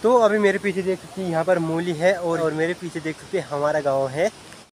तो अभी मेरे पीछे देख सकते हैं यहाँ पर मूली है और मेरे पीछे देख सकते हैं हमारा गांव है।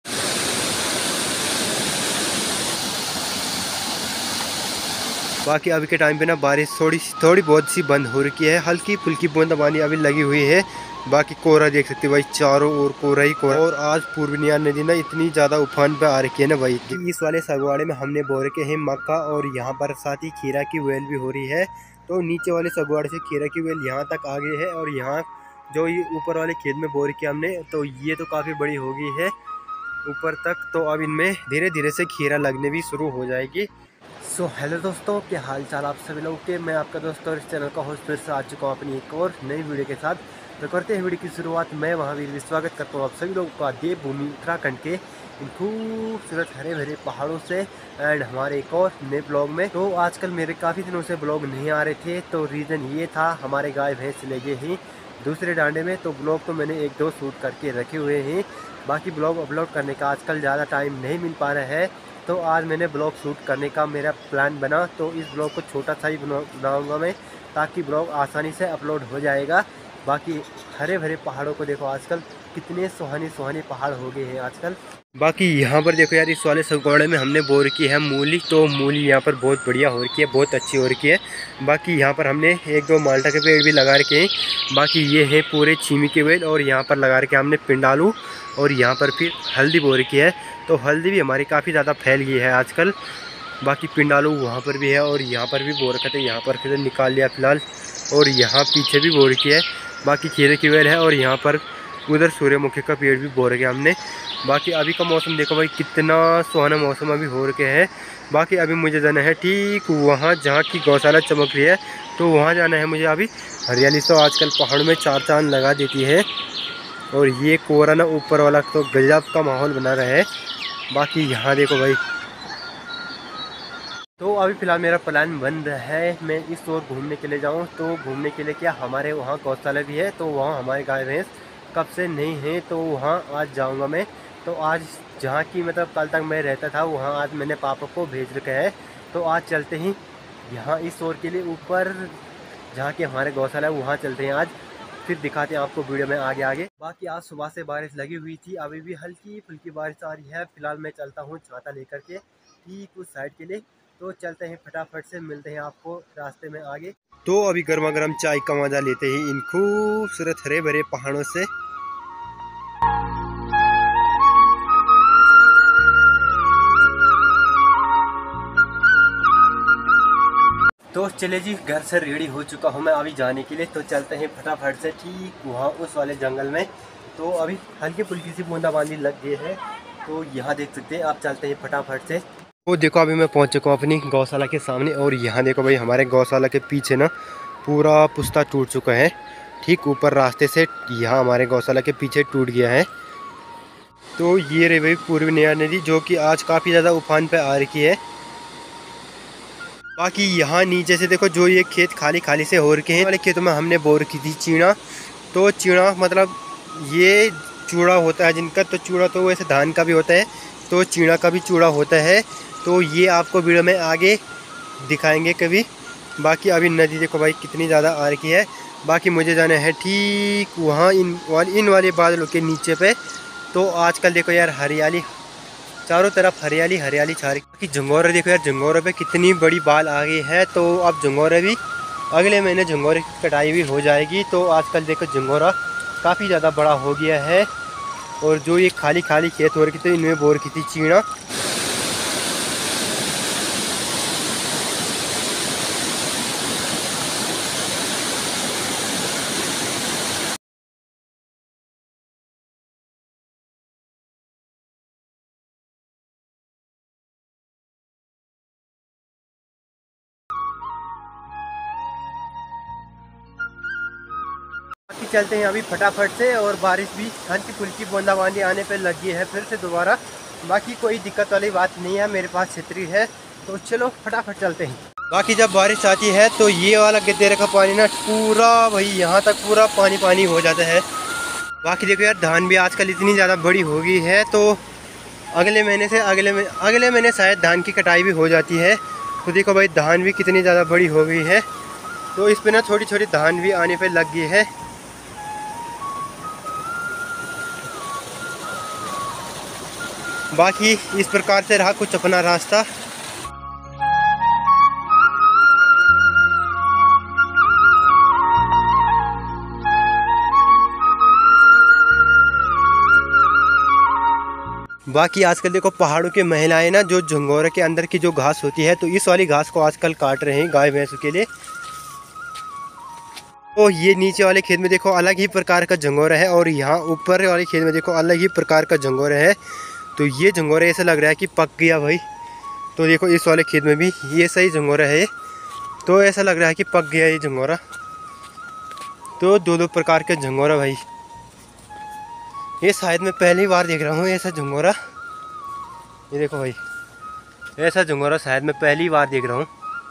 बाकी अभी के टाइम पे ना बारिश थोड़ी बहुत सी बंद हो रखी है, हल्की फुल्की बूंदाबांदी अभी लगी हुई है। बाकी कोहरा देख सकते हैं भाई, चारों ओर कोहरा ही कोहरा। और आज पूर्वनिया नदी ना इतनी ज़्यादा उफान पे आ रखी है ना भाई। इस वाले सगवाड़े में हमने बो रखे हैं मक्का और यहाँ पर साथ ही खीरा की वेल भी हो रही है। तो नीचे वाले सगवाड़े से खीरा की वेल यहाँ तक आ गई है और यहाँ जो ये ऊपर वाले खेत में बो रखी है हमने, तो ये तो काफ़ी बड़ी हो गई है ऊपर तक। तो अब इनमें धीरे धीरे से खीरा लगने भी शुरू हो जाएगी। सो हेलो दोस्तों, क्या हाल चाल आप सभी लोगों के। मैं आपका दोस्त और इस चैनल का होस्ट फिर से आ चुका हूँ अपनी एक और नई वीडियो के साथ। तो करते हैं वीडियो की शुरुआत। मैं महावीर भी स्वागत करता हूँ आप सभी लोगों का देवभूमि उत्तराखंड के इन खूबसूरत हरे भरे पहाड़ों से एंड हमारे एक और नए ब्लॉग में। तो आजकल मेरे काफ़ी दिनों से ब्लॉग नहीं आ रहे थे, तो रीज़न ये था हमारे गाय भैंस ले गए हैं दूसरे डांडे में। तो ब्लॉग तो मैंने एक दो शूट करके रखे हुए हैं, बाकी ब्लॉग अपलोड करने का आजकल ज़्यादा टाइम नहीं मिल पा रहा है। तो आज मैंने ब्लॉग शूट करने का मेरा प्लान बना, तो इस ब्लॉग को छोटा सा ही बनाऊंगा मैं, ताकि ब्लॉग आसानी से अपलोड हो जाएगा। बाकी हरे भरे पहाड़ों को देखो, आजकल कितने सुहाने सुहाने पहाड़ हो गए हैं आजकल। बाकी यहाँ पर देखो यार, इस वाले सगवाड़े में हमने बो रखी है मूली। तो मूली यहाँ पर बहुत बढ़िया हो रखी है, बहुत अच्छी हो रखी है। बाकी यहाँ पर हमने एक दो माल्टा के पेड़ भी लगा रखे हैं। बाकी ये है पूरे छीमी के पेड़, और यहाँ पर लगा रखे हमने पिंडालू, और यहाँ पर फिर हल्दी बो रखी है। तो हल्दी भी हमारी काफ़ी ज़्यादा फैल गई है आजकल। बाकी पिंडालू वहाँ पर भी है और यहाँ पर भी बो रखे थे, यहाँ पर फिर निकाल लिया फ़िलहाल, और यहाँ पीछे भी बो रखी है। बाकी खीरे की वेल है, और यहाँ पर उधर सूर्यमुखी का पेड़ भी बो रखे हमने। बाकी अभी का मौसम देखो भाई, कितना सुहाना मौसम अभी हो रखे है। बाकी अभी मुझे जाना है ठीक वहाँ जहाँ की गौशाला चमक रही है, तो वहाँ जाना है मुझे अभी। हरियाली तो आजकल पहाड़ में चार चांद लगा देती है, और ये कोहरा ना ऊपर वाला तो गजब का माहौल बना रहा है। बाकी यहाँ देखो भाई, तो अभी फ़िलहाल मेरा प्लान बन रहा है मैं इस ओर घूमने के लिए जाऊँ। तो घूमने के लिए क्या, हमारे वहाँ गौशाला भी है, तो वहाँ हमारे गाय भैंस कब से नहीं है, तो वहाँ आज जाऊँगा मैं। तो आज जहाँ की मतलब कल तक मैं रहता था, वहाँ आज मैंने पापा को भेज रखा है। तो आज चलते ही यहाँ इस ओर के लिए ऊपर जहाँ की हमारे गौशाला है, वहाँ चलते हैं आज, फिर दिखाते हैं आपको वीडियो में आगे आगे। बाकी आज सुबह से बारिश लगी हुई थी, अभी भी हल्की फुल्की बारिश आ रही है। फिलहाल मैं चलता हूँ छाता लेकर के ठीक उस साइड के लिए। तो चलते हैं, फटाफट से मिलते हैं आपको रास्ते में आगे। तो अभी गर्मा गर्म चाय का मजा लेते हैं इन खूबसूरत हरे भरे पहाड़ों से। तो चले जी, घर से रेडी हो चुका हूँ मैं अभी जाने के लिए। तो चलते हैं फटाफट से ठीक वहाँ उस वाले जंगल में। तो अभी हल्की फुल्की सी बूंदाबांदी लग गई है, तो यहाँ देख सकते हैं आप। चलते हैं फटाफट से। तो देखो अभी मैं पहुँच चुका हूँ अपनी गौशाला के सामने, और यहाँ देखो भाई, हमारे गौशाला के पीछे ना पूरा पुस्ता टूट चुका है। ठीक ऊपर रास्ते से यहाँ हमारे गौशाला के पीछे टूट गया है। तो ये रही भाई पूर्वनिया नदी, जो कि आज काफ़ी ज़्यादा उफान पे आ रखी है। बाकी यहाँ नीचे से देखो, जो ये खेत खाली खाली से हो रखे हैं, वाले खेतों में हमने बो रखी थी चीना। तो चीना मतलब ये चूड़ा होता है जिनका, तो चूड़ा तो वैसे धान का भी होता है, तो चीना का भी चूड़ा होता है। तो ये आपको वीडियो में आगे दिखाएंगे कभी। बाकी अभी नदी देखो भाई कितनी ज़्यादा आ रखी है। बाकी मुझे जाना है ठीक वहाँ इन वाले बादलों के नीचे पे। तो आजकल देखो यार, हरियाली चारों तरफ, हरियाली हरियाली छा रही। बाकी झंगोरे देखो यार, झंगोरे पे कितनी बड़ी बाल आ गई है। तो अब झंगोरे भी अगले महीने झंगोरे की कटाई भी हो जाएगी। तो आजकल देखो झंगोरा काफ़ी ज़्यादा बड़ा हो गया है, और जो ये खाली खाली खेत हो रखी थी, इनमें बो रखी थी चीना। बाकी चलते हैं अभी फटाफट से, और बारिश भी हल्की फुल्की बूंदाबांदी आने पे लगी है फिर से दोबारा। बाकी कोई दिक्कत वाली बात नहीं है, मेरे पास छतरी है। तो चलो फटाफट चलते हैं। बाकी जब बारिश आती है, तो ये वाला गद्देरे का पानी ना पूरा भाई यहाँ तक पूरा पानी पानी हो जाता है। बाकी देखो यार, धान भी आजकल इतनी ज़्यादा बड़ी हो गई है, तो अगले महीने से अगले महीने शायद धान की कटाई भी हो जाती है। तो देखो भाई, धान भी कितनी ज़्यादा बड़ी हो गई है। तो इस पे ना छोटी छोटी धान भी आने पे लग गई है। बाकी इस प्रकार से रहा कुछ अपना रास्ता। बाकी आजकल देखो पहाड़ों की महिलाएं ना जो झंगोरे के अंदर की जो घास होती है तो इस वाली घास को आजकल काट रहे हैं गाय भैंसों के लिए। तो ये नीचे वाले खेत में देखो अलग ही प्रकार का झंगोरा है और यहाँ ऊपर वाले खेत में देखो अलग ही प्रकार का झंगोरा है। तो ये झंगोरा ऐसा लग रहा है कि पक गया भाई। तो देखो इस वाले खेत में भी ये सही झंगोरा है, तो ऐसा लग रहा है कि पक गया ये झंगोरा। तो दो दो प्रकार के झंगोरा भाई, ये शायद मैं पहली बार देख रहा हूँ ऐसा झंगोरा। ये देखो भाई ऐसा झंगोरा शायद मैं पहली बार देख रहा हूँ।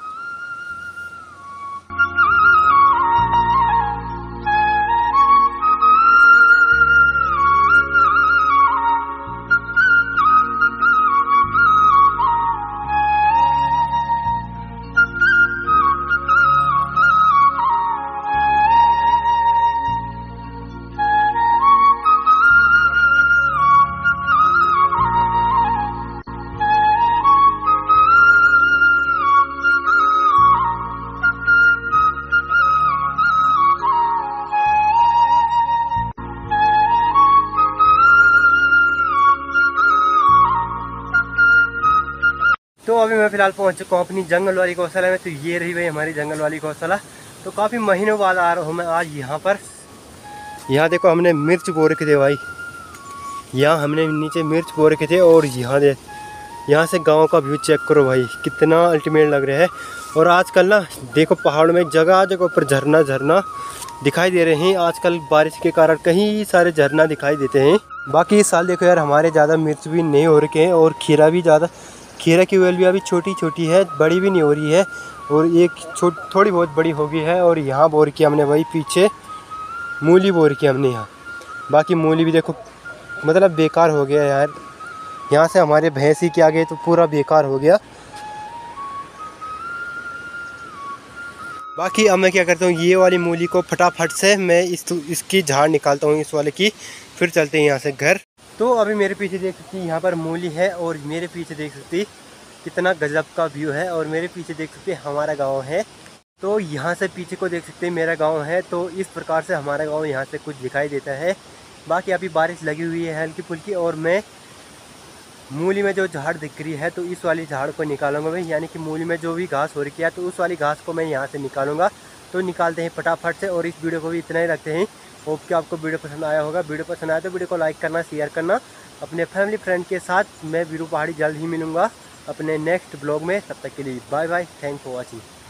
तो अभी मैं फ़िलहाल पहुंच चुका हूँ अपनी जंगल वाली गौशाला में। तो ये रही भाई हमारी जंगल वाली गौशाला। तो काफ़ी महीनों बाद आ रहा हूँ मैं आज यहाँ पर। यहाँ देखो हमने मिर्च बो रखे थे भाई, यहाँ हमने नीचे मिर्च बो रखे थे और यहाँ से गांव का व्यू चेक करो भाई कितना अल्टीमेट लग रहा है। और आजकल ना देखो पहाड़ों में जगह जगह पर झरना झरना दिखाई दे रहे हैं। आजकल बारिश के कारण कई सारे झरना दिखाई देते हैं। बाकी इस साल देखो यार हमारे ज़्यादा मिर्च भी नहीं हो रखे हैं और खीरा भी ज़्यादा, खीरा की वेल भी अभी छोटी छोटी है, बड़ी भी नहीं हो रही है। और एक थोड़ी बहुत बड़ी हो गई है। और यहाँ बोर किया हमने भाई पीछे मूली बोर किया हमने यहाँ। बाकी मूली भी देखो मतलब बेकार हो गया यार, यहाँ से हमारे भैंस ही के आगे तो पूरा बेकार हो गया। बाकी अब मैं क्या करता हूँ ये वाली मूली को फटाफट से मैं इसकी झाड़ निकालता हूँ इस वाले की, फिर चलते हैं यहाँ से घर। तो अभी मेरे पीछे देख सकती यहाँ पर मूली है और मेरे पीछे देख सकती कितना गजब का व्यू है। और मेरे पीछे देख सकते हमारा गांव है। तो यहाँ से पीछे को देख सकते मेरा गांव है। तो इस प्रकार से हमारा गांव यहाँ से कुछ दिखाई देता है। बाकी अभी बारिश लगी हुई है हल्की फुल्की और मैं मूली में जो झाड़ दिख रही है तो इस वाली झाड़ को निकालूंगा भाई, यानी कि मूली में जो भी घास हो रखी है तो उस वाली घास को मैं यहाँ से निकालूंगा। तो निकालते हैं फटाफट से और इस वीडियो को भी इतना ही रखते हैं। होप कि आपको वीडियो पसंद आया होगा। वीडियो पसंद आया तो वीडियो को लाइक करना, शेयर करना अपने फैमिली फ्रेंड के साथ। मैं वीरू पहाड़ी जल्द ही मिलूँगा अपने नेक्स्ट ब्लॉग में। तब तक के लिए bye bye, thanks for watching.